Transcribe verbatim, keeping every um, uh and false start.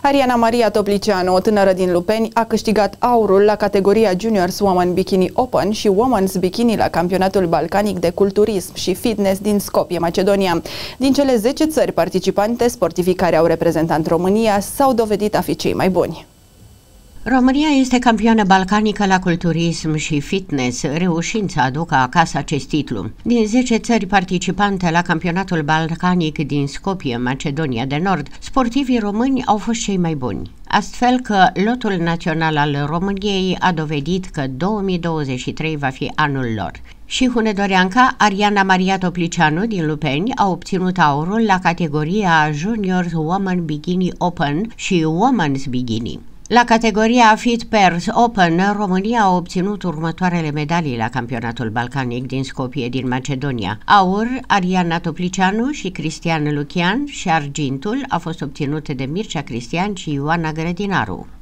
Ariana Maria Toplicianu, o tânără din Lupeni, a câștigat aurul la categoria Juniors Women Bikini Open și Women's Bikini la campionatul balcanic de culturism și fitness din Skopje, Macedonia. Din cele zece țări participante, sportivii care au reprezentat România s-au dovedit a fi cei mai buni. România este campioană balcanică la culturism și fitness, reușind să aducă acasă acest titlu. Din zece țări participante la campionatul balcanic din Skopje, Macedonia de Nord, sportivii români au fost cei mai buni. Astfel că lotul național al României a dovedit că două mii douăzeci și trei va fi anul lor. Și hunedoreanca Ariana Maria Toplicianu din Lupeni a obținut aurul la categoria Junior Women Bikini Open și Women's Bikini. La categoria Fit Pairs Open, România a obținut următoarele medalii la campionatul balcanic din Skopje din Macedonia. Aur, Ariana Toplicianu și Cristian Lucian, și argintul a fost obținut de Mircea Cristian și Ioana Grădinaru.